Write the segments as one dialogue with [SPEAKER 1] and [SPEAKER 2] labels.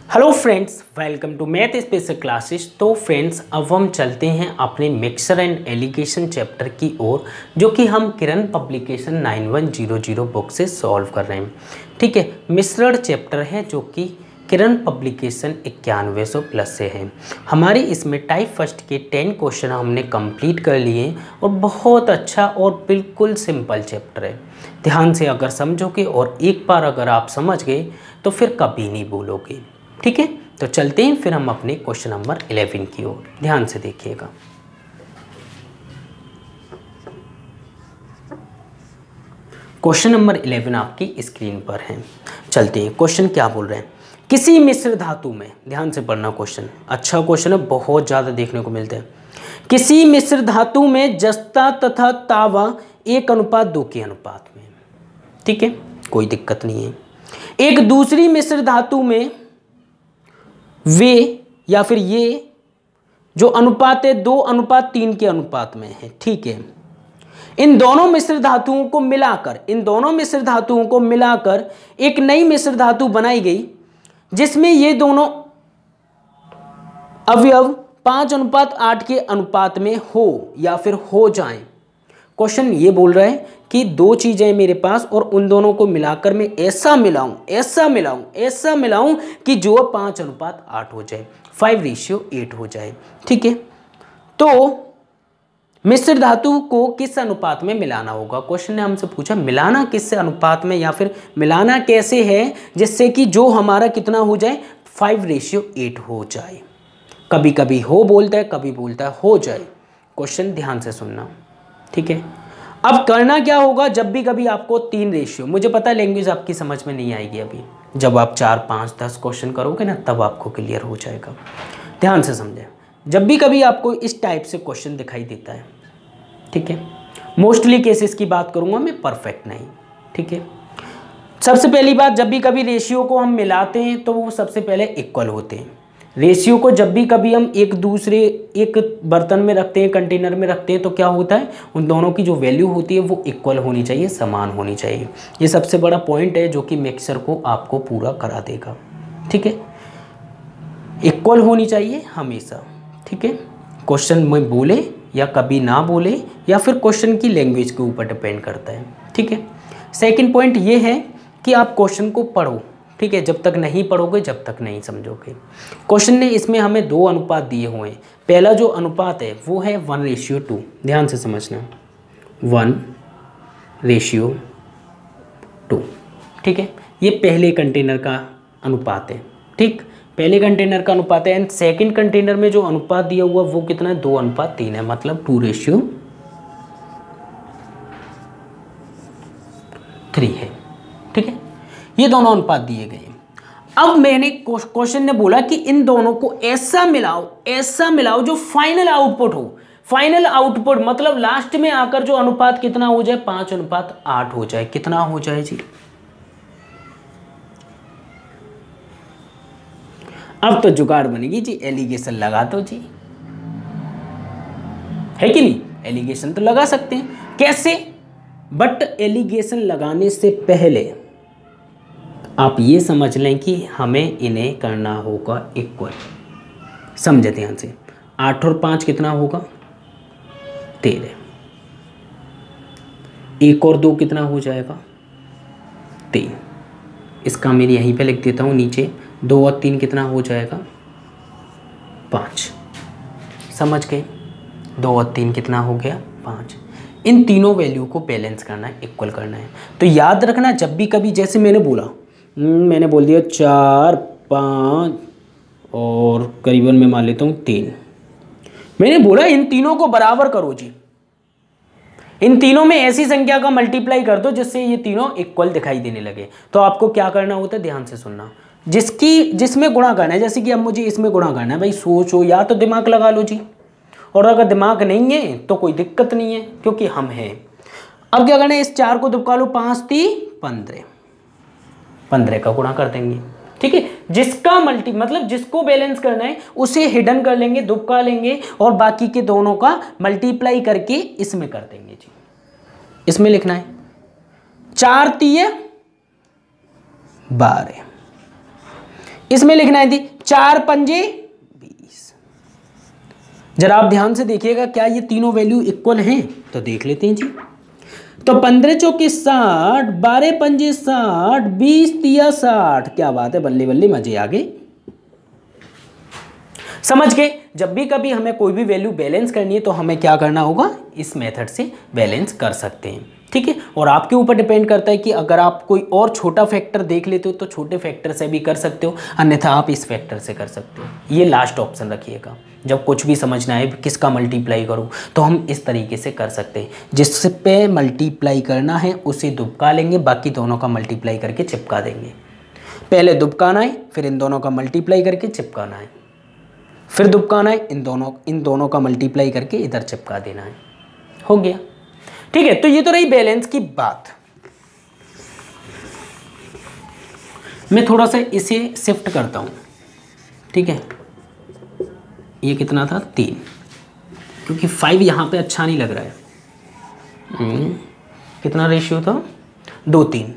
[SPEAKER 1] Hello friends, welcome to math special classes. तो friends, अब हम चलते हैं अपने मिक्सर एंड एलिगेशन चैप्टर की ओर, जो कि हम किरण पब्लिकेशन 9100 बुक से सॉल्व कर रहे हैं। ठीक है, मिश्रण चैप्टर है जो कि किरण पब्लिकेशन 9100 प्लस से है। हमारे इसमें टाइप फर्स्ट के 10 क्वेश्चन हमने कंप्लीट कर लिए और बहुत अच्छा और बिल्कुल सिंपल चैप्टर है। ध्यान से अगर समझोगे और एक बार अगर आप समझ गए तो फिर कभी नहीं भूलोगे। ठीक है, तो चलते हैं फिर हम अपने क्वेश्चन नंबर 11 की ओर। ध्यान से देखिएगा। क्वेश्चन नंबर 11 आपकी स्क्रीन पर है। चलते हैं, क्वेश्चन क्या बोल रहे हैं। किसी मिश्र धातु में, ध्यान से पढ़ना क्वेश्चन, अच्छा क्वेश्चन है, बहुत ज़्यादा देखने को मिलते हैं। किसी मिश्र धातु में जस्ता तथा तावा 1:2 के अनुपात में। ठीक है, कोई दिक्कत नहीं है। एक दूसरी मिश्र धातु में वे या फिर ये जो अनुपात है 2:3 के अनुपात में है। ठीक है, इन दोनों मिश्र धातुओं को मिलाकर एक नई मिश्र धातु बनाई गई जिसमें ये दोनों अवयव 5:8 के अनुपात में हो या फिर हो जाएं। क्वेश्चन ये बोल रहा है कि दो चीजें मेरे पास और उन दोनों को मिलाकर मैं ऐसा मिलाऊं कि जो 5:8 हो जाए, 5:8 हो जाए। ठीक है, तो मिश्र धातु को किस अनुपात में मिलाना होगा। क्वेश्चन ने हमसे पूछा मिलाना किस अनुपात में या फिर मिलाना कैसे है जिससे कि जो हमारा कितना हो जाए, 5:8 हो जाए। कभी कभी हो बोलता है, कभी बोलता है हो जाए। क्वेश्चन ध्यान से सुनना। ठीक है, अब करना क्या होगा, जब भी कभी आपको 3 रेशियो, मुझे पता है लैंग्वेज आपकी समझ में नहीं आएगी अभी, जब आप 4, 5, 10 क्वेश्चन करोगे ना तब आपको क्लियर हो जाएगा। ध्यान से समझें, जब भी कभी आपको इस टाइप से क्वेश्चन दिखाई देता है, ठीक है, मोस्टली केसेस की बात करूंगा मैं, परफेक्ट नहीं। ठीक है, सबसे पहली बात, जब भी कभी रेशियो को हम मिलाते हैं तो वो सबसे पहले इक्वल होते हैं। रेशियो को जब भी कभी हम एक बर्तन में रखते हैं, कंटेनर में रखते हैं, तो क्या होता है, उन दोनों की जो वैल्यू होती है वो इक्वल होनी चाहिए, समान होनी चाहिए। ये सबसे बड़ा पॉइंट है जो कि मिक्सर को आपको पूरा करा देगा। ठीक है, इक्वल होनी चाहिए हमेशा। ठीक है, क्वेश्चन में बोले या कभी ना बोले या फिर क्वेश्चन की लैंग्वेज के ऊपर डिपेंड करता है। ठीक है, सेकेंड पॉइंट ये है कि आप क्वेश्चन को पढ़ो। ठीक है, जब तक नहीं पढ़ोगे, जब तक नहीं समझोगे। क्वेश्चन ने इसमें हमें 2 अनुपात दिए हुए हैं। पहला जो अनुपात है वो है 1:2। ध्यान से समझना, 1:2। ठीक है, ये पहले कंटेनर का अनुपात है। ठीक, पहले कंटेनर का अनुपात है। एंड सेकेंड कंटेनर में जो अनुपात दिया हुआ वो कितना है, 2:3 है, मतलब 2:3 है। ठीक है, ये दोनों अनुपात दिए गए। अब मैंने क्वेश्चन ने बोला कि इन दोनों को ऐसा मिलाओ जो फाइनल आउटपुट हो। फाइनल आउटपुट मतलब लास्ट में आकर जो अनुपात कितना हो जाए, 5:8 हो जाए। कितना हो जाए जी, अब तो जुगाड़ बनेगी जी, एलिगेशन लगा दो जी, है कि नहीं। एलिगेशन तो लगा सकते हैं, कैसे, बट एलिगेशन लगाने से पहले आप ये समझ लें कि हमें इन्हें करना होगा इक्वल। समझे ध्यान से, 8 और 5 कितना होगा, 13। 1 और 2 कितना हो जाएगा, 3। इसका मैं यहीं पे लिख देता हूँ नीचे, 2 और 3 कितना हो जाएगा, 5। समझ गए, 2 और 3 कितना हो गया, 5। इन तीनों वैल्यू को बैलेंस करना है, इक्वल करना है। तो याद रखना, जब भी कभी, जैसे मैंने बोल दिया 4, 5 और करीबन मैं मान लेता हूँ 3, मैंने बोला इन तीनों को बराबर करो जी। इन तीनों में ऐसी संख्या का मल्टीप्लाई कर दो जिससे ये तीनों इक्वल दिखाई देने लगे। तो आपको क्या करना होता है, ध्यान से सुनना, जिसमें गुणा करना है। जैसे कि अब मुझे इसमें गुणा करना है, भाई सोचो या तो दिमाग लगा लो जी, और अगर दिमाग नहीं है तो कोई दिक्कत नहीं है क्योंकि हम हैं। अब क्या करना है, इस 4 को दुबका लो, 5 3 15, 15 का गुणा कर देंगे। ठीक है, जिसका मतलब जिसको बैलेंस करना है उसे हिडन कर लेंगे, दुबका लेंगे और बाकी के दोनों का मल्टीप्लाई करके इसमें कर देंगे जी। इसमें लिखना है 4 3 12, इसमें लिखना है थी 4 पंजे 20। जरा आप ध्यान से देखिएगा क्या ये तीनों वैल्यू इक्वल हैं, तो देख लेते हैं जी। तो 15 चौके 60, 12 पंजे 60, 20 तिया 60। क्या बात है, बल्ले बल्ले मजे आ गए। समझ गए। जब भी कभी हमें कोई भी वैल्यू बैलेंस करनी है तो हमें क्या करना होगा, इस मेथड से बैलेंस कर सकते हैं। ठीक है, और आपके ऊपर डिपेंड करता है कि अगर आप कोई और छोटा फैक्टर देख लेते हो तो छोटे फैक्टर से भी कर सकते हो, अन्यथा आप इस फैक्टर से कर सकते हो। ये लास्ट ऑप्शन रखिएगा। जब कुछ भी समझना है किसका मल्टीप्लाई करूँ तो हम इस तरीके से कर सकते हैं। जिस पे मल्टीप्लाई करना है उसे दुबका लेंगे, बाकी दोनों का मल्टीप्लाई करके चिपका देंगे। पहले दुबकाना है, फिर इन दोनों का मल्टीप्लाई करके चिपकाना है, फिर दुबकाना है, इन दोनों का मल्टीप्लाई करके इधर चिपका देना है। हो गया। ठीक है, तो ये तो रही बैलेंस की बात। मैं थोड़ा सा इसे शिफ्ट करता हूं। ठीक है, ये कितना था 3, क्योंकि 5 यहां पे अच्छा नहीं लग रहा है। कितना रेशियो था 2:3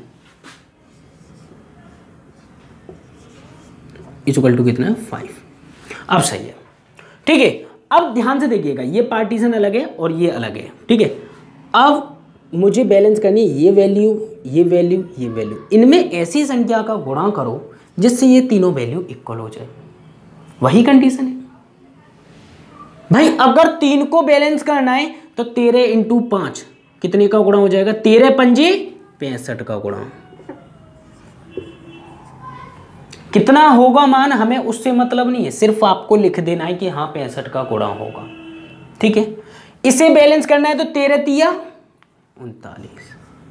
[SPEAKER 1] इक्वल टू कितना है 5। अब सही है। ठीक है, अब ध्यान से देखिएगा, ये पार्टीशन अलग है और ये अलग है। ठीक है, अब मुझे बैलेंस करनी है ये वैल्यू, ये वैल्यू, ये वैल्यू। इनमें ऐसी संख्या का गुणा करो जिससे ये तीनों वैल्यू इक्वल हो जाए। वही कंडीशन है भाई। अगर 3 को बैलेंस करना है तो 13 × 5 कितने का गुणा हो जाएगा, 13 पंजे 65 का गुणा। कितना होगा मान हमें उससे मतलब नहीं है, सिर्फ आपको लिख देना है कि हाँ 65 का गुणा होगा। ठीक है, इसे बैलेंस करना है तो 13 तिया 39।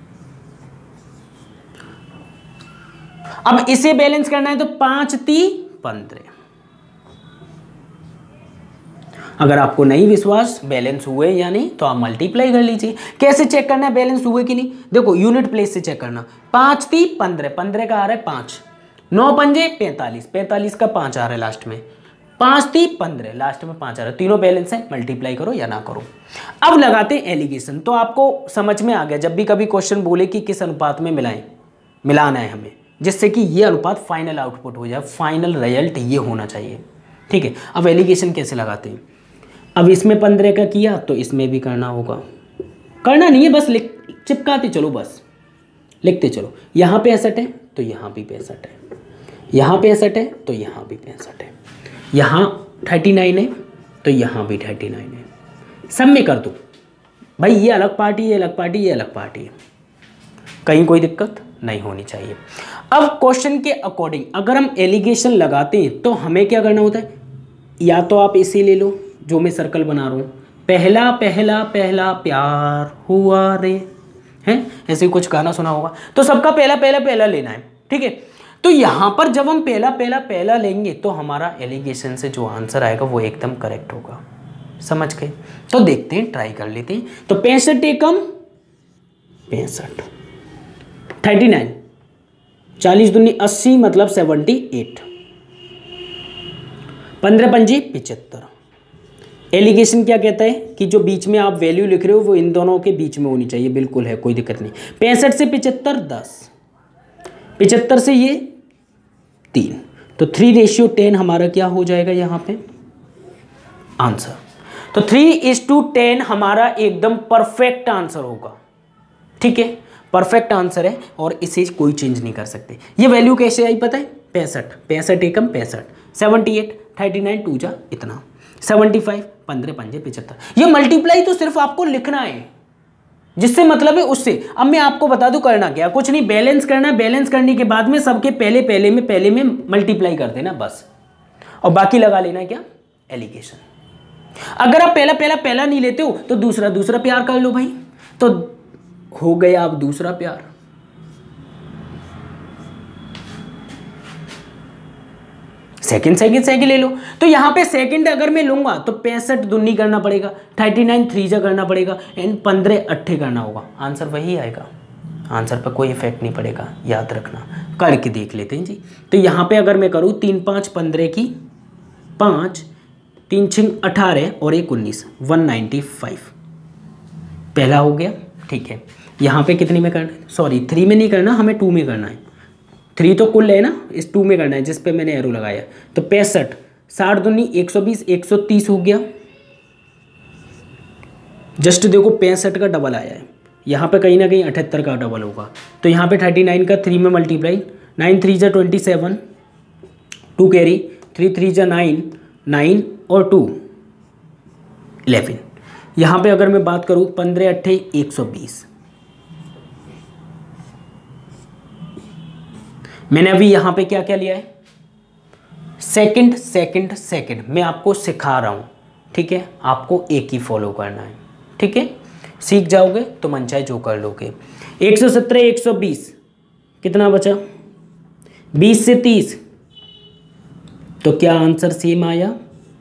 [SPEAKER 1] अब इसे बैलेंस करना है तो 5 × 3 = 15। अगर आपको नहीं विश्वास बैलेंस हुए या नहीं तो आप मल्टीप्लाई कर लीजिए। कैसे चेक करना है बैलेंस हुए कि नहीं, देखो यूनिट प्लेस से चेक करना। 5 × 3 = 15, 15 का आ रहा है 5, 9 पंजे 45, 45 का 5 आ रहा है लास्ट में, 5 × 3 = 15, लास्ट में 5 आ रहा है। तीनों बैलेंस है, मल्टीप्लाई करो या ना करो। अब लगाते हैं एलिगेशन। तो आपको समझ में आ गया, जब भी कभी क्वेश्चन बोले कि किस अनुपात में मिलाना है हमें, जिससे कि ये अनुपात फाइनल आउटपुट हो जाए, फाइनल रिजल्ट ये होना चाहिए। ठीक है, अब एलिगेशन कैसे लगाते हैं। अब इसमें 15 का किया तो इसमें भी करना होगा। करना नहीं है, बस चिपकाते चलो, बस लिखते चलो। यहाँ पे 65 है तो यहाँ भी 65 है, यहाँ पे 65 है तो यहाँ भी 65 है, यहाँ 39 है तो यहाँ भी 39 है। सब में कर दो भाई, ये अलग पार्टी, ये अलग पार्टी, ये अलग पार्टी है, कहीं कोई दिक्कत नहीं होनी चाहिए। अब क्वेश्चन के अकॉर्डिंग अगर हम एलिगेशन लगाते हैं तो हमें क्या करना होता है, या तो आप इसे ले लो जो मैं सर्कल बना रहा हूँ, पहला पहला पहला प्यार हुआ रे, हैं ऐसे कुछ गाना सुना होगा, तो सबका पहला पहला पहला लेना है। ठीक है, तो यहाँ पर जब हम पहला पहला पहला लेंगे तो हमारा एलिगेशन से जो आंसर आएगा वो एकदम करेक्ट होगा। समझ गए। तो देखते हैं, ट्राई कर लेते हैं। तो 65 एकम 65, 39, 40 दूनी 80 मतलब 78, 15 पंजी 75। एलिगेशन क्या कहता है कि जो बीच में आप वैल्यू लिख रहे हो वो इन दोनों के बीच में होनी चाहिए। बिल्कुल है, कोई दिक्कत नहीं। 65 से 75 10, 75 से ये 3, तो 3:10 हमारा क्या हो जाएगा यहाँ पे आंसर। तो 3:10 हमारा एकदम परफेक्ट आंसर होगा। ठीक है, परफेक्ट आंसर है और इसे कोई चेंज नहीं कर सकते। ये वैल्यू कैसे आई पता है, 65, 65 एकम 65, 78, 39 2 जा इतना, 75, 15 पंजे 75। ये मल्टीप्लाई तो सिर्फ आपको लिखना है, जिससे मतलब है उससे। अब मैं आपको बता दूं करना क्या, कुछ नहीं, बैलेंस करना है। बैलेंस करने के बाद में सबके पहले में मल्टीप्लाई कर देना बस, और बाकी लगा लेना है क्या एलिगेशन। अगर आप पहला नहीं लेते हो तो दूसरा प्यार कर लो भाई, तो हो गया अब दूसरा प्यार। सेकंड ले लो। तो यहाँ पे सेकंड अगर मैं लूंगा तो 65 दूनी करना पड़ेगा, 39 3 जा करना पड़ेगा, एंड 15 8 करना होगा, आंसर वही आएगा। आंसर पर कोई इफेक्ट नहीं पड़ेगा, याद रखना। करके देख लेते हैं जी। तो यहाँ पे अगर मैं करूँ 3 5 15 की 5, 3 6 18 और 1 19, 195 पहला हो गया। ठीक है, यहाँ पे कितनी में करना है, सॉरी 3 में नहीं करना, हमें 2 में करना है। 3 तो कुल है ना, इस 2 में करना है जिस पे मैंने एरो लगाया। तो 65, 60 दूनी 120, 130 हो गया। जस्ट देखो 65 का डबल आया है, यहाँ पे कहीं ना कहीं 78 का डबल होगा। तो यहाँ पे 39 का 3 में मल्टीप्लाई, 9 3 जा 27, 2 कैरी, 3 3 जा 9, 9 और 2 11। यहाँ पे अगर मैं बात करूँ 15 8 120। मैंने अभी यहाँ पे क्या क्या लिया है, सेकंड सेकंड सेकंड। मैं आपको सिखा रहा हूँ, ठीक है, आपको एक ही फॉलो करना है, ठीक है। सीख जाओगे तो मन चाहे जो कर लोगे। 117 120 कितना बचा, 20 से 30, तो क्या आंसर सेम आया,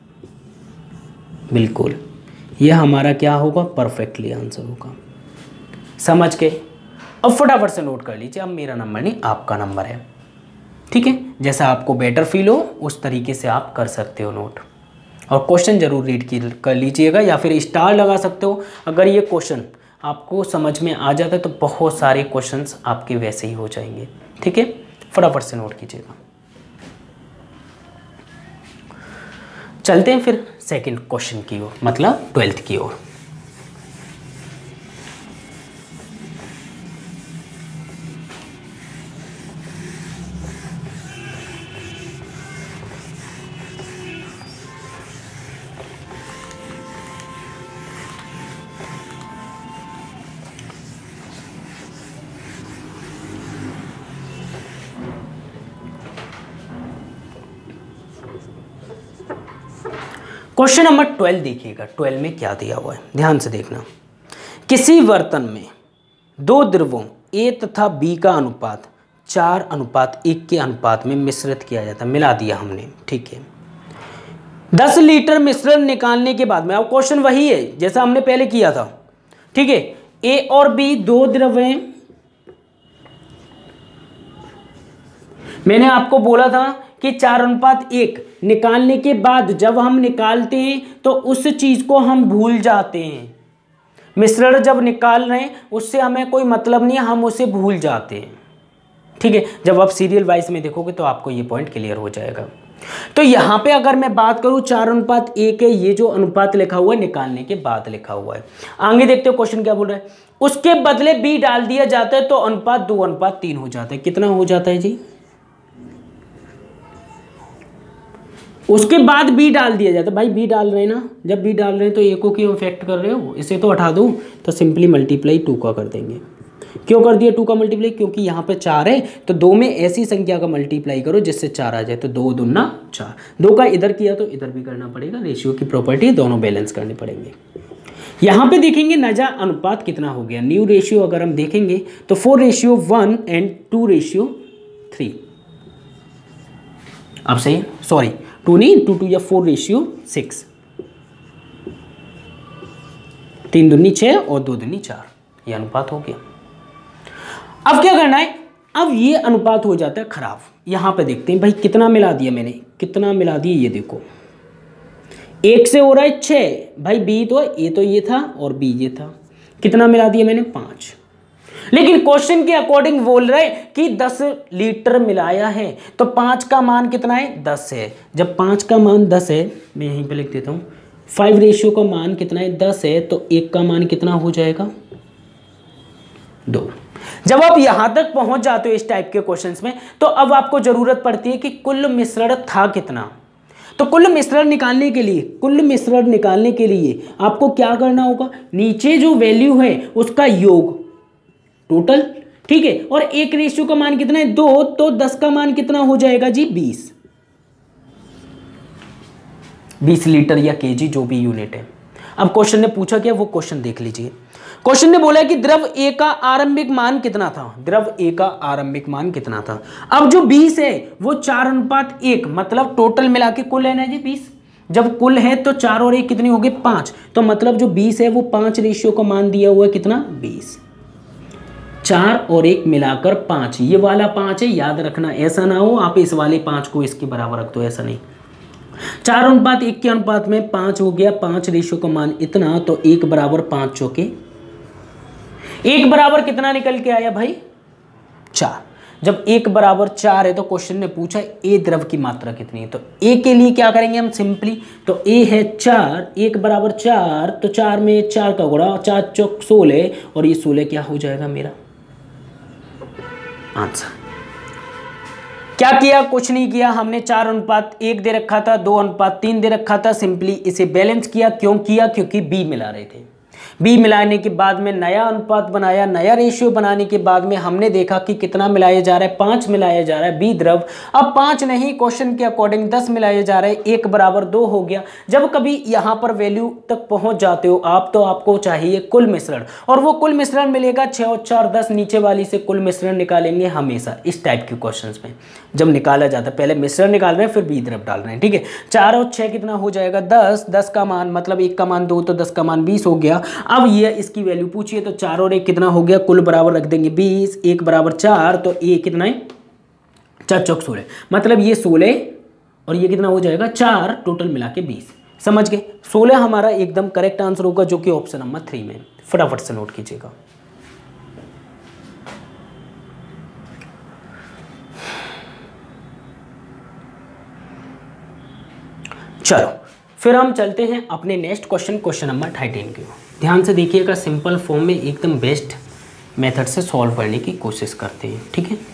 [SPEAKER 1] बिल्कुल ये हमारा क्या होगा, परफेक्टली आंसर होगा। समझ के अब फटाफट से नोट कर लीजिए, अब मेरा नंबर नहीं आपका नंबर है, ठीक है। जैसा आपको बेटर फील हो उस तरीके से आप कर सकते हो नोट, और क्वेश्चन जरूर रीड कर लीजिएगा या फिर स्टार लगा सकते हो। अगर ये क्वेश्चन आपको समझ में आ जाता है तो बहुत सारे क्वेश्चंस आपके वैसे ही हो जाएंगे, ठीक है। फटाफट से नोट कीजिएगा। चलते हैं फिर सेकंड क्वेश्चन की ओर, मतलब 12th की ओर। क्वेश्चन नंबर 12 देखिएगा, 12 में क्या दिया हुआ है, ध्यान से देखना। किसी बर्तन में 2 द्रवों A तथा B का अनुपात 4:1 के अनुपात में मिश्रित किया जाता है, मिला दिया हमने, ठीक है। 10 लीटर मिश्रण निकालने के बाद में, अब क्वेश्चन वही है जैसा हमने पहले किया था, ठीक है। A और B 2 द्रव हैं, मैंने आपको बोला था कि 4:1 निकालने के बाद जब हम निकालते हैं तो उस चीज को हम भूल जाते हैं। मिश्रण जब निकाल रहे हैं उससे हमें कोई मतलब नहीं है, हम उसे भूल जाते हैं, ठीक है। जब आप सीरियल वाइज में देखोगे तो आपको ये पॉइंट क्लियर हो जाएगा। तो यहां पे अगर मैं बात करूं 4:1 है, ये जो अनुपात लिखा हुआ है निकालने के बाद लिखा हुआ है। आगे देखते हो क्वेश्चन क्या बोल रहा है, उसके बदले B डाल दिया जाता है तो अनुपात 2:3 हो जाता है। कितना हो जाता है जी, उसके बाद B डाल दिया जाता है। भाई B डाल रहे हैं ना, जब B डाल रहे हैं तो A को क्यों इफेक्ट कर रहे हो, इसे तो हटा दो, तो सिंपली मल्टीप्लाई 2 का कर देंगे। क्यों कर दिया 2 का मल्टीप्लाई, क्योंकि यहाँ पे 4 है तो 2 में ऐसी संख्या का मल्टीप्लाई करो जिससे 4 आ जाए, तो 2 दूना 4। 2 का इधर किया तो इधर भी करना पड़ेगा, रेशियो की प्रॉपर्टी दोनों बैलेंस करने पड़ेंगे। यहाँ पे देखेंगे नजा अनुपात कितना हो गया, न्यू रेशियो अगर हम देखेंगे तो 4:1 एंड 2:3। अब सही, सॉरी 2 नहीं, 2 2 या 4:6, 3 दूनी 6 और 2 दूनी 4, ये अनुपात हो गया। अब क्या करना है, अब ये अनुपात हो जाता है खराब। यहां पे देखते हैं भाई कितना मिला दिया मैंने, कितना मिला दिया, ये देखो 1 से हो रहा है 6, भाई B तो A तो ये था और B ये था, कितना मिला दिया मैंने 5। लेकिन क्वेश्चन के अकॉर्डिंग बोल रहे कि 10 लीटर मिलाया है, तो 5 का मान कितना है, 10 है। जब 5 का मान 10 है, मैं यहीं पे लिख देता हूँ, 5 रेशियो का मान कितना है, 10 है, तो 1 का मान कितना हो जाएगा, 2। जब आप यहां तक पहुंच जाते हो इस टाइप के क्वेश्चंस में, तो अब आपको जरूरत पड़ती है कि कुल मिश्रण था कितना। तो कुल मिश्रण निकालने के लिए आपको क्या करना होगा, नीचे जो वैल्यू है उसका योग टोटल, ठीक है। और 1 रेशियो का मान कितना है, 2, तो 10 का मान कितना हो जाएगा जी, 20 लीटर या केजी जो भी यूनिट है। अब क्वेश्चन ने पूछा क्या, वो क्वेश्चन देख लीजिए। क्वेश्चन ने बोला कि द्रव A का आरंभिक मान कितना था, द्रव A का आरंभिक मान कितना था। अब जो 20 है वो 4:1, मतलब टोटल मिला के कुल है ना जी 20। जब कुल है तो 4 और 1 कितने हो गए, 5, तो मतलब जो 20 है वो 5 रेशियो का मान दिया हुआ है, कितना 20। 4 और 1 मिलाकर 5, ये वाला 5 है, याद रखना, ऐसा ना हो आप इस वाले 5 को इसके बराबर रख दो, ऐसा नहीं। 4:1 के अनुपात में 5 हो गया, 5 रेशियो का मान इतना, तो 1 बराबर 5 चौके, 1 बराबर कितना निकल के आया भाई, 4। जब 1 बराबर 4 है तो क्वेश्चन ने पूछा ए द्रव की मात्रा कितनी है, तो ए के लिए क्या करेंगे हम सिंपली, तो ए है 4, 1 बराबर 4, तो 4 में 4 का गुणा, 4 चौक 16, और ये 16 क्या हो जाएगा मेरा आंसर। क्या किया, कुछ नहीं किया, हमने 4:1 दे रखा था, 2:3 दे रखा था, सिंपली इसे बैलेंस किया। क्यों किया, क्योंकि बी मिला रहे थे। बी मिलाने के बाद में नया अनुपात बनाया, नया रेशियो बनाने के बाद में हमने देखा कि कितना मिलाया जा रहा है, 5 मिलाया जा रहा है बी द्रव। अब 5 नहीं, क्वेश्चन के अकॉर्डिंग 10 मिलाया जा रहा है, 1 बराबर 2 हो गया। जब कभी यहाँ पर वैल्यू तक पहुंच जाते हो आप, तो आपको चाहिए कुल मिश्रण, और वो कुल मिश्रण मिलेगा 6 और 4 10, नीचे वाली से कुल मिश्रण निकालेंगे हमेशा इस टाइप के क्वेश्चन में। जब निकाला जाता है पहले मिश्रण निकाल रहे हैं फिर बी द्रव डाल रहे हैं, ठीक है। 4 और 6 कितना हो जाएगा 10, 10 का मान मतलब 1 का मान 2, तो 10 का मान 20 हो गया। अब ये इसकी वैल्यू पूछिए, तो 4 और 1 कितना हो गया, कुल बराबर रख देंगे 20, 1 बराबर 4, तो ये कितना है 4 चौक 16, मतलब ये 16 और ये कितना हो जाएगा 4, टोटल मिला के 20। समझ गए, 16 हमारा एकदम करेक्ट आंसर होगा, जो कि ऑप्शन नंबर 3 में। फटाफट से नोट कीजिएगा। चलो फिर हम चलते हैं अपने नेक्स्ट क्वेश्चन, क्वेश्चन नंबर 13 की ओर। ध्यान से देखिएगा, सिंपल फॉर्म में एकदम बेस्ट मेथड से सॉल्व करने की कोशिश करते हैं, ठीक है।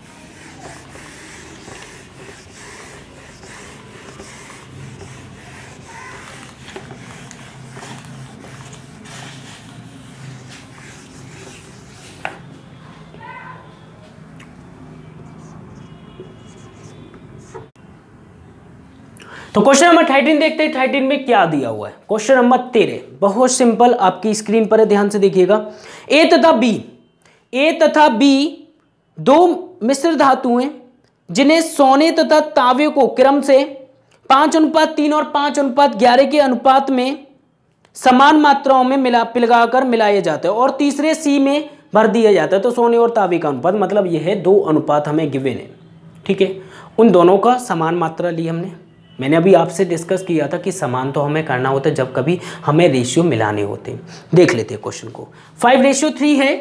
[SPEAKER 1] तो क्वेश्चन नंबर 13 देखते हैं, 13 में क्या दिया हुआ है। क्वेश्चन नंबर 13 बहुत सिंपल, आपकी स्क्रीन पर है, ध्यान से देखिएगा। ए तथा बी दो मिश्र धातुएं जिन्हें सोने तथा तांबे को क्रम से 5:3 और 5:11 के अनुपात में समान मात्राओं में पिघलाकर मिलाया जाता है, और तीसरे सी में भर दिया जाता है। तो सोने और तांबे का अनुपात, मतलब यह है 2 अनुपात हमें गिवन है, ठीक है। उन दोनों का समान मात्रा ली हमने। मैंने अभी आपसे डिस्कस किया था कि समान तो हमें करना होता है जब कभी हमें रेशियो मिलाने होते हैं। देख लेते हैं क्वेश्चन को। 5:3 है,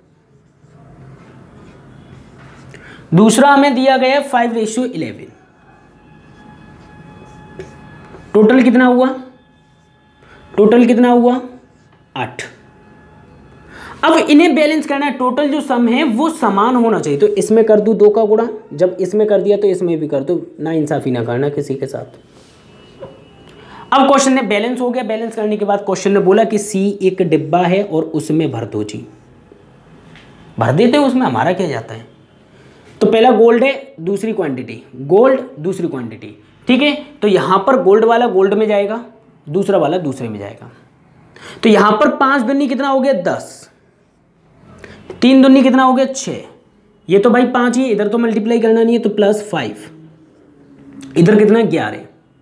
[SPEAKER 1] दूसरा हमें दिया गया 5:11। टोटल कितना हुआ, टोटल कितना हुआ 8। अब इन्हें बैलेंस करना है, टोटल जो सम है वो समान होना चाहिए। तो इसमें कर दूं 2 का गुणा, जब इसमें कर दिया तो इसमें भी कर दो, ना इंसाफी ना करना किसी के साथ। अब क्वेश्चन ने बैलेंस हो गया। बैलेंस करने के बाद क्वेश्चन ने बोला कि सी एक डिब्बा है और उसमें भर दो जी। भर देते हैं, उसमें हमारा क्या जाता है। तो पहला गोल्ड है, दूसरी क्वांटिटी गोल्ड, दूसरी क्वांटिटी, ठीक है। तो यहां पर गोल्ड वाला गोल्ड में जाएगा, दूसरा वाला दूसरे में जाएगा। तो यहां पर 5 दूनी कितना हो गया 10, 3 दूनी कितना हो गया 6। ये तो भाई 5 ही, इधर तो मल्टीप्लाई करना नहीं है, तो +5, इधर कितना 11।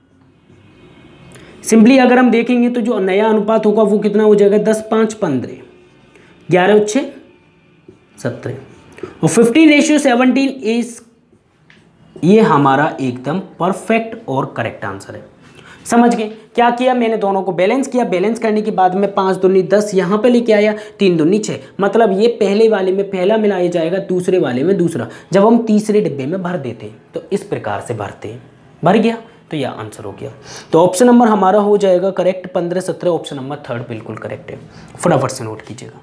[SPEAKER 1] सिंपली अगर हम देखेंगे तो जो नया अनुपात होगा वो कितना हो जाएगा 10 5 15, 11 और 6 17, और 15:17 इज, ये हमारा एकदम परफेक्ट और करेक्ट आंसर है। समझ गए, क्या किया मैंने, दोनों को बैलेंस किया। बैलेंस करने के बाद में 5 दूनी 10 यहाँ पे लेके आया, 3 दूनी 6, मतलब ये पहले वाले में पहला मिलाया जाएगा, दूसरे वाले में दूसरा। जब हम तीसरे डिब्बे में भर देते हैं तो इस प्रकार से भरते हैं, भर गया तो यह आंसर हो गया। तो ऑप्शन नंबर हमारा हो जाएगा करेक्ट 15 17, ऑप्शन नंबर 3 बिल्कुल करेक्ट है। फटाफट से नोट कीजिएगा।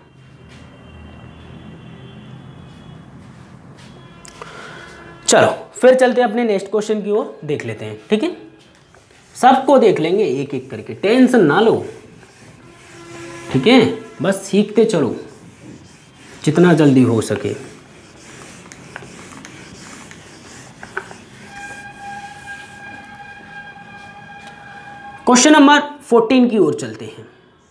[SPEAKER 1] चलो फिर चलते हैं अपने नेक्स्ट क्वेश्चन की ओर, देख लेते हैं, ठीक है। सबको देख लेंगे एक एक करके, टेंशन ना लो, ठीक है। बस सीखते चलो जितना जल्दी हो सके। क्वेश्चन नंबर 14 की ओर चलते हैं।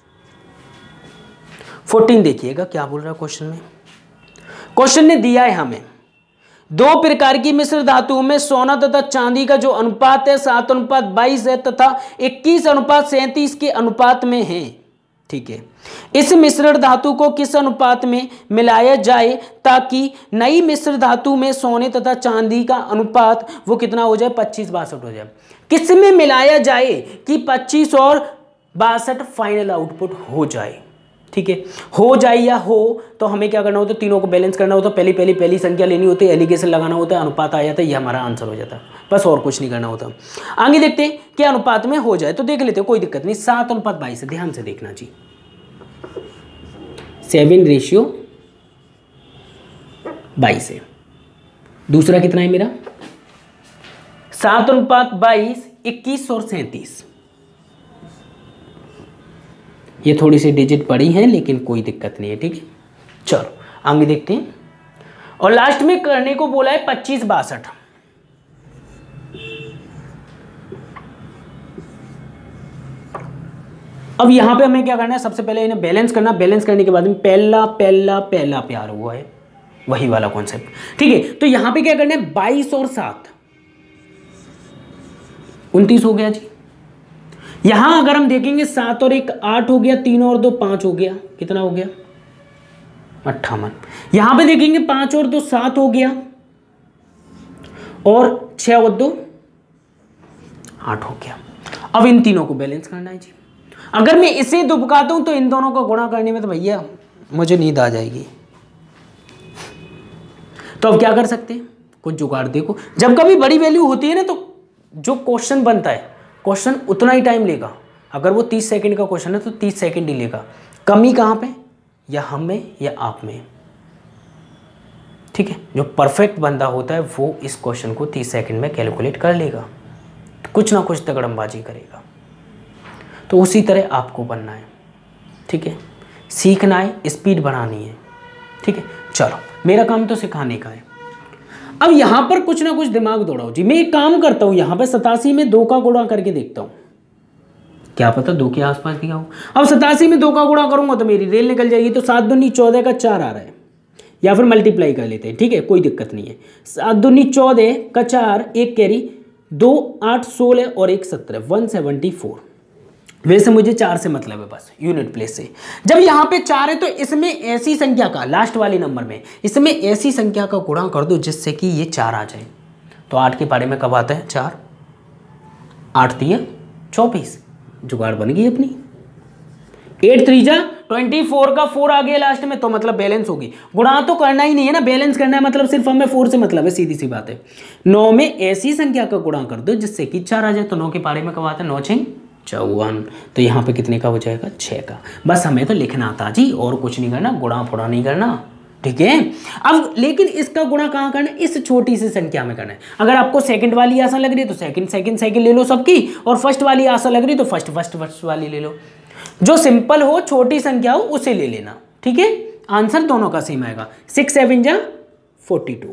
[SPEAKER 1] 14 देखिएगा क्या बोल रहा है क्वेश्चन में। क्वेश्चन ने दिया है हमें 2 प्रकार की मिश्र धातुओं में सोना तथा चांदी का जो अनुपात है 7:22 है तथा 21:37 के अनुपात में है, ठीक है। इस मिश्रण धातु को किस अनुपात में मिलाया जाए ताकि नई मिश्र धातु में सोने तथा चांदी का अनुपात वो कितना हो जाए 25:62 हो जाए। किस में मिलाया जाए कि 25 और 62 फाइनल आउटपुट हो जाए। ठीक है। हो जाए या हो तो हमें क्या करना होता है, तीनों को बैलेंस करना होता है, पहली संख्या लेनी होती है, एलिगेशन लगाना होता है, अनुपात आ जाता है, ये हमारा आंसर हो जाता है, बस और कुछ नहीं करना होता। आगे देखते हैं कि अनुपात में हो जाए तो देख लेते हैं, कोई दिक्कत नहीं। 7:22 है, ध्यान से देखना जी, 7:22 है। दूसरा कितना है मेरा, 7:22, 21 और 37। ये थोड़ी सी डिजिट बड़ी हैं लेकिन कोई दिक्कत नहीं है, ठीक है। चलो आगे देखते हैं। और लास्ट में करने को बोला है 25/62। अब यहां पे हमें क्या करना है, सबसे पहले इन्हें बैलेंस करना, बैलेंस करने के बाद में पहला पहला पहला प्यार हुआ है, वही वाला कॉन्सेप्ट, ठीक है। तो यहां पे क्या करना है, 22 और 7, 29 हो गया जी। यहां अगर हम देखेंगे 7 और 1 8 हो गया, 3 और 2 5 हो गया, कितना हो गया 58। यहां पे देखेंगे 5 और 2 7 हो गया, और 6 और 2 8 हो गया। अब इन तीनों को बैलेंस करना है जी। अगर मैं इसे दुबकाता हूं तो इन दोनों को गुणा करने में तो भैया मुझे नींद आ जाएगी। तो अब क्या कर सकते हैं, कुछ जुगाड़। देखो जब कभी बड़ी वैल्यू होती है ना तो जो क्वेश्चन बनता है, क्वेश्चन उतना ही टाइम लेगा। अगर वो 30 सेकंड का क्वेश्चन है तो 30 सेकंड ही लेगा। कमी कहाँ पे, या हम में या आप में, ठीक है। जो परफेक्ट बंदा होता है वो इस क्वेश्चन को 30 सेकंड में कैलकुलेट कर लेगा, कुछ ना कुछ तगड़मबाजी करेगा। तो उसी तरह आपको बनना है, ठीक है। सीखना है, स्पीड बढ़ानी है, ठीक है। चलो मेरा काम तो सिखाने का है। अब यहां पर कुछ ना कुछ दिमाग दौड़ाओ जी। मैं एक काम करता हूं, यहां पर 87 में 2 का गुणा करके देखता हूं, क्या पता 2 के आसपास दिया हो। अब 87 में 2 का गुणा करूंगा तो मेरी रेल निकल जाएगी। तो 7 दूनी 14 का 4 आ रहा है, या फिर मल्टीप्लाई कर लेते हैं, ठीक है, कोई दिक्कत नहीं है। 7 दूनी 14 का 4, 1 कैरी, 2 8 16 और 1 17, 174। वैसे मुझे 4 से मतलब है, बस यूनिट प्लेस से। जब यहां पे 4 है तो इसमें ऐसी संख्या का, लास्ट वाले नंबर में इसमें ऐसी संख्या का गुणा कर दो जिससे कि ये 4 आ जाए। तो 8 के पारे में कब आता है 4, 8 3 24, जुगाड़ बन गई अपनी। 8 3 जा 24 का 4 आ गया लास्ट में, तो मतलब बैलेंस होगी। गुणा तो करना ही नहीं है ना, बैलेंस करना है, मतलब सिर्फ हमें 4 से मतलब है, सीधी सी बात है। 9 में ऐसी संख्या का गुणा कर दो जिससे कि 4 आ जाए। तो 9 के पारे में कब आता है, 9 6 54। तो यहाँ पे कितने का हो जाएगा, 6 का। बस हमें तो लिखना आता जी, और कुछ नहीं करना, गुणा फोड़ा नहीं करना, ठीक है। अब लेकिन इसका गुणा कहाँ करना है, इस छोटी सी संख्या में करना है। अगर आपको सेकंड वाली आसान लग रही है तो सेकंड ले लो सबकी, और फर्स्ट वाली आसान लग रही है तो फर्स्ट वाली ले लो। जो सिंपल हो, छोटी संख्या हो, उसे ले लेना, ठीक है। आंसर दोनों का सेम आएगा। 6 7 जा 42,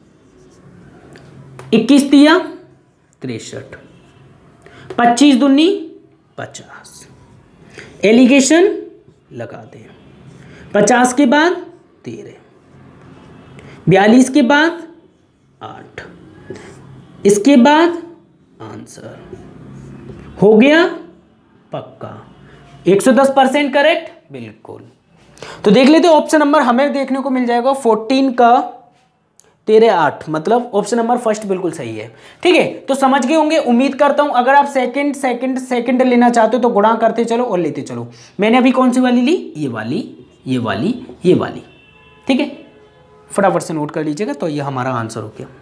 [SPEAKER 1] 21 3 63, 25 दूनी 50। एलिगेशन लगा दें, 50 के बाद 13, 42 के बाद 8, इसके बाद आंसर हो गया पक्का, 110% करेक्ट, बिल्कुल। तो देख लेते ऑप्शन नंबर हमें देखने को मिल जाएगा 14 का 13 8, मतलब ऑप्शन नंबर फर्स्ट बिल्कुल सही है, ठीक है। तो समझ गए होंगे, उम्मीद करता हूं। अगर आप सेकंड लेना चाहते हो तो गुणा करते चलो और लेते चलो। मैंने अभी कौन सी वाली ली, ये वाली, ठीक है। फटाफट से नोट कर लीजिएगा। तो ये हमारा आंसर हो गया।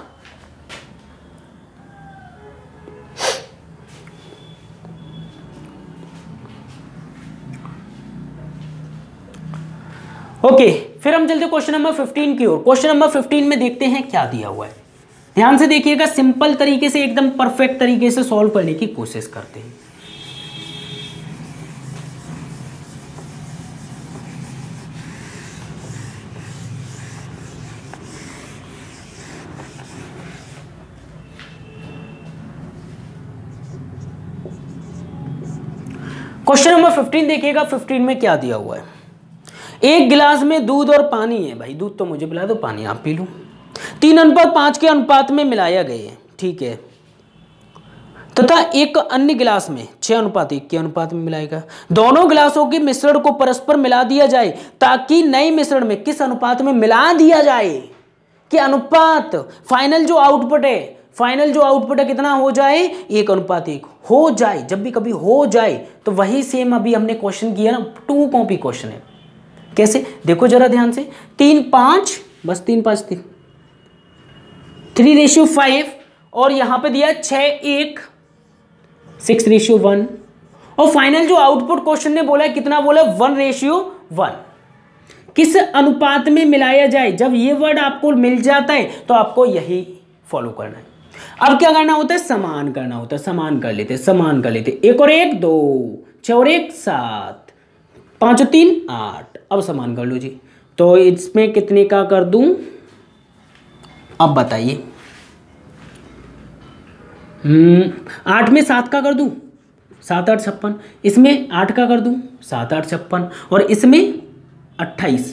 [SPEAKER 1] ओके, फिर हम चलते क्वेश्चन नंबर 15 की ओर। क्वेश्चन नंबर 15 में देखते हैं क्या दिया हुआ है। ध्यान से देखिएगा, सिंपल तरीके से, एकदम परफेक्ट तरीके से सॉल्व करने की कोशिश करते हैं। क्वेश्चन नंबर 15 देखिएगा। 15 में क्या दिया हुआ है, एक गिलास में दूध और पानी है। भाई दूध तो मुझे पिला दो, पानी आप पी लो। 3:5 के अनुपात में मिलाया गया है, ठीक है। तथा एक अन्य गिलास में 6:1 के अनुपात में मिलाएगा। दोनों गिलासों के मिश्रण को परस्पर मिला दिया जाए ताकि नए मिश्रण में किस अनुपात में मिला दिया जाए कि अनुपात फाइनल जो आउटपुट है, फाइनल जो आउटपुट है कितना हो जाए, 1:1 हो जाए। जब भी कभी हो जाए तो वही सेम अभी हमने क्वेश्चन किया ना, 2 कॉपी क्वेश्चन है। कैसे देखो जरा ध्यान से, 3:5, बस 3:5 3:5 और यहां पे दिया 6:1 6:1 और फाइनल जो आउटपुट क्वेश्चन ने बोला है कितना बोला, 1:1। किस अनुपात में मिलाया जाए, जब ये वर्ड आपको मिल जाता है तो आपको यही फॉलो करना है। अब क्या करना होता है, समान करना होता है। समान कर लेते 1 और 1 2, 6 और 1 7, 5 और 3 8। अब समान कर लो जी। तो इसमें कितने का कर दूं, अब बताइए। 8 में 7 का कर दूं, 7 8 56। इसमें 8 का कर दूं, 7 8 56 और इसमें 28,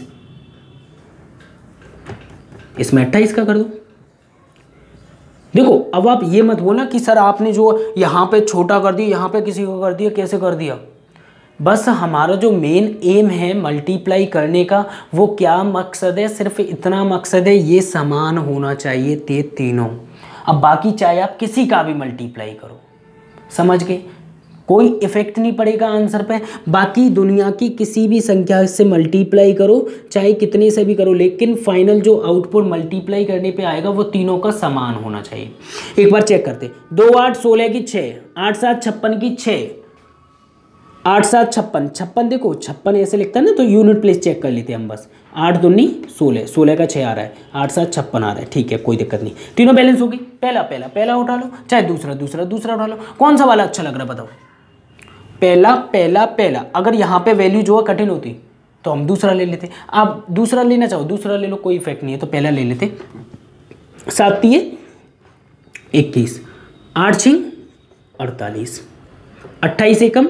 [SPEAKER 1] इसमें 28 का कर दूं। देखो अब आप ये मत बोलना कि सर आपने जो यहाँ पे छोटा कर दिया, यहाँ पे किसी को कर दिया, कैसे कर दिया। बस हमारा जो मेन एम है मल्टीप्लाई करने का, वो क्या मकसद है, सिर्फ इतना मकसद है, ये समान होना चाहिए ये तीनों। अब बाकी चाहे आप किसी का भी मल्टीप्लाई करो, समझ गए, कोई इफेक्ट नहीं पड़ेगा आंसर पे। बाकी दुनिया की किसी भी संख्या से मल्टीप्लाई करो, चाहे कितने से भी करो, लेकिन फाइनल जो आउटपुट मल्टीप्लाई करने पे आएगा वो तीनों का समान होना चाहिए। एक बार चेक करते, 2 8 16 की 6, 8 7 56 की 6, 8 7 56 56। देखो 56 ऐसे लिखता है ना, तो यूनिट प्लेस चेक कर लेते हैं हम बस। 8 दूनी 16, 16 का 6 आ रहा है, 8 7 56 आ रहा है। ठीक है, कोई दिक्कत नहीं, तीनों बैलेंस होगी। पहला उठा लो, चाहे दूसरा उठा लो, कौन सा वाला अच्छा लग रहा है बताओ। पहला। अगर यहाँ पे वैल्यू जो है कठिन होती तो हम दूसरा ले लेते। आप दूसरा लेना चाहो दूसरा ले लो, कोई इफेक्ट नहीं है, तो पहला ले लेते। 7 3 21, 8 6 48, 28 एकम।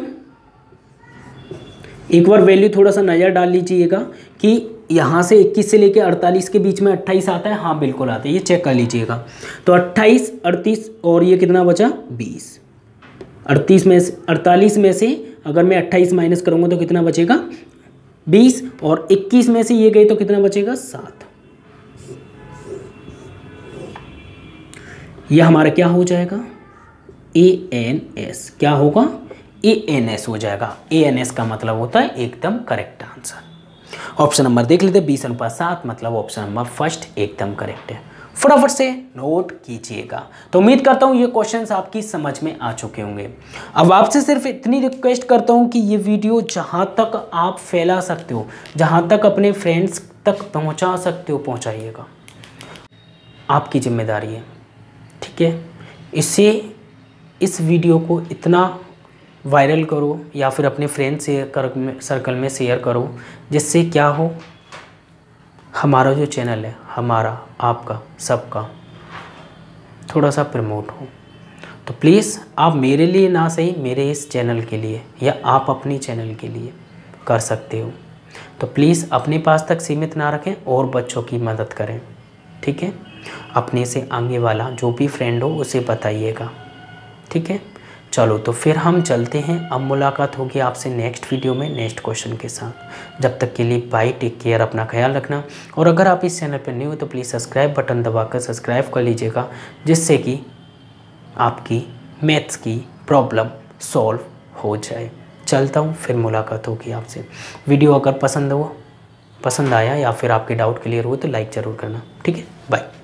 [SPEAKER 1] एक बार वैल्यू थोड़ा सा नज़र डाल लीजिएगा कि यहाँ से 21 से लेके 48 के बीच में 28 आता है। हाँ बिल्कुल आता है, ये चेक कर लीजिएगा। तो 28 38 और ये कितना बचा 20। 48 में से अगर मैं 28 माइनस करूँगा तो कितना बचेगा 20 और 21 में से ये गए तो कितना बचेगा 7। ये हमारा क्या हो जाएगा ANS। क्या होगा ANS हो जाएगा। ANS का मतलब होता है एकदम करेक्ट आंसर। ऑप्शन नंबर देख लेते, 20:7 मतलब ऑप्शन नंबर फर्स्ट एकदम करेक्ट है। फटाफट से नोट कीजिएगा। तो उम्मीद करता हूँ ये क्वेश्चंस आपकी समझ में आ चुके होंगे। अब आपसे सिर्फ इतनी रिक्वेस्ट करता हूँ कि ये वीडियो जहाँ तक आप फैला सकते हो, जहाँ तक अपने फ्रेंड्स तक पहुँचा सकते हो पहुँचाइएगा, आपकी जिम्मेदारी है, ठीक है। इस वीडियो को इतना वायरल करो या फिर अपने फ्रेंड सर्कल में शेयर करो, जिससे क्या हो, हमारा जो चैनल है, हमारा आपका सबका थोड़ा सा प्रमोट हो। तो प्लीज़ आप मेरे लिए ना सही, मेरे इस चैनल के लिए या आप अपनी चैनल के लिए कर सकते हो। तो प्लीज़ अपने पास तक सीमित ना रखें और बच्चों की मदद करें, ठीक है। अपने से आगे वाला जो भी फ्रेंड हो उसे बताइएगा, ठीक है। चलो तो फिर हम चलते हैं, अब मुलाकात होगी आपसे नेक्स्ट वीडियो में नेक्स्ट क्वेश्चन के साथ। जब तक के लिए बाय, टेक केयर, अपना ख्याल रखना। और अगर आप इस चैनल पर न्यू हो तो प्लीज़ सब्सक्राइब बटन दबाकर सब्सक्राइब कर लीजिएगा, जिससे कि आपकी मैथ्स की प्रॉब्लम सॉल्व हो जाए। चलता हूँ, फिर मुलाकात होगी आपसे। वीडियो अगर पसंद आया या फिर आपके डाउट क्लियर हुए तो लाइक ज़रूर करना, ठीक है। बाय।